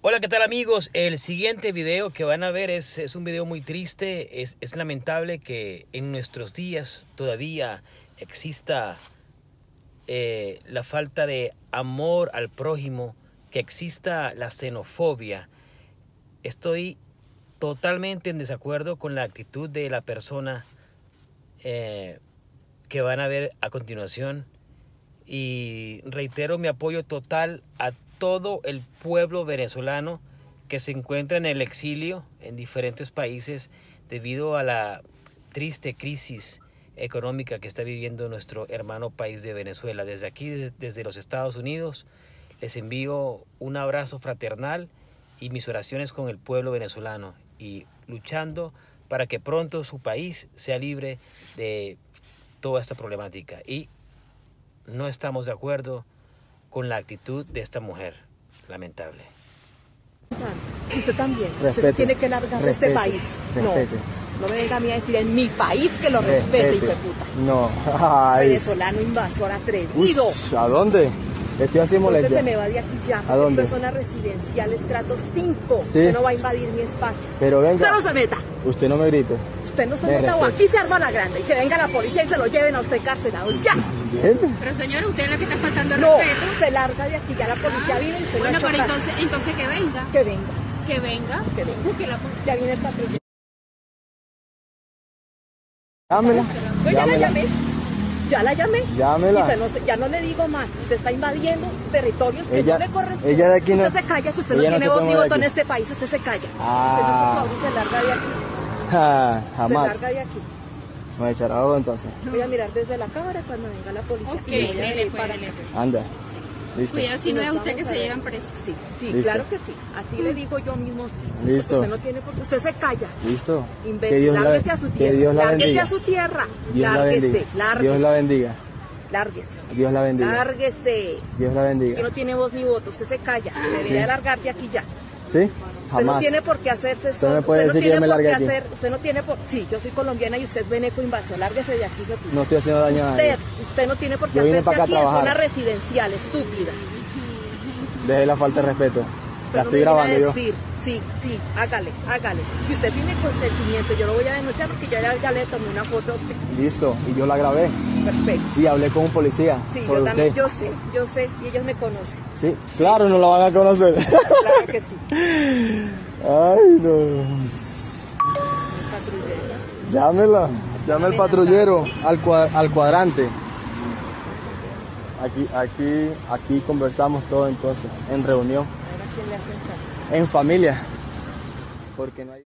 Hola, ¿qué tal amigos? El siguiente video que van a ver es un video muy triste. Es lamentable que en nuestros días todavía exista la falta de amor al prójimo, que exista la xenofobia. Estoy totalmente en desacuerdo con la actitud de la persona que van a ver a continuación. Y reitero mi apoyo total a todo el pueblo venezolano que se encuentra en el exilio en diferentes países debido a la triste crisis económica que está viviendo nuestro hermano país de Venezuela. Desde aquí, desde los Estados Unidos, les envío un abrazo fraternal y mis oraciones con el pueblo venezolano y luchando para que pronto su país sea libre de toda esta problemática. Y no estamos de acuerdo con la actitud de esta mujer, lamentable. Y usted también, Respete, usted se tiene que largar de este país. Respete. No me venga a mí a decir en mi país que lo respete, hijo de puta. No, ay. Venezolano invasor atrevido. Ush, ¿a dónde? Estoy así Entonces molestia. se me va de aquí ya. ¿A dónde? Esto es zona residencial, estrato 5. Sí. Usted no va a invadir mi espacio. Pero venga. Usted no se meta. Usted no me grite. Usted no se Me meta o respete. aquí se arma la grande y que venga la policía y se lo lleven a usted encarcelado. ¡Ya! Bien. Pero señora, usted es la que está faltando el No, respeto. se larga de aquí. Ya la policía vino y usted Bueno, no ha pero hecho caso. entonces que venga. Que venga, Que venga. que venga. Busque la policía. Ya viene el patrullero. Llámela. Yo ya la Llámela. llamé. Ya la llamé. Llámela. Y ya no le digo más. Usted está invadiendo territorios que Ella- no le corresponden. ella de aquí no- Usted se calla, si usted no ella no tiene se voz puede ni mover voto en aquí. este país, usted se calla. Ah. Usted no se larga de aquí. Jamás. Se larga de aquí. Me echará algo entonces. Voy a mirar desde la cámara cuando venga la policía. Ok, y voy a dele, venir pues, para dele, acá. pues. Anda. Listo. Cuidado si Y no nos es usted vamos que a se ver. llevan preso. Sí, sí, Listo. claro que sí. Así le digo yo mismo sí. Listo. Usted no tiene por qué. Usted se calla. Listo. Imbécil, lárguese a su que tierra. Dios la Lárguese bendiga. a su tierra. Dios la Lárguese, bendiga. lárguese. Dios la bendiga. Lárguese. Dios la bendiga. Lárguese. Dios la Aquí bendiga. no tiene voz ni voto. Usted se calla. Se debería largar de aquí ya. ¿Sí? Usted no Jamás. tiene por qué hacerse Usted solo. me puede Usted no decir que tiene yo me por qué largue aquí. hacer. Usted no tiene por. Sí, yo soy colombiana y usted es veneco invasor. Lárguese de aquí. No estoy haciendo daño a nadie. Usted no tiene por qué Yo vine hacerse para acá a aquí en trabajar. zona residencial, estúpida. Deje la falta de respeto. Usted La no estoy me viene grabando a yo. decir, sí, hágale. Y usted tiene consentimiento, yo lo voy a denunciar porque ya le tomé una foto a usted. Listo. Y yo la grabé. Perfecto. Y hablé con un policía Sí, sobre yo también, usted. yo sé, y ellos me conocen. Sí. Claro, no la van a conocer. Claro que sí. Ay, no. Patrullero. Llámela. Llame al patrullero, al cuadrante. Aquí conversamos todo entonces, en reunión, Ahora, ¿quién le hacen caso? en familia. Porque no hay...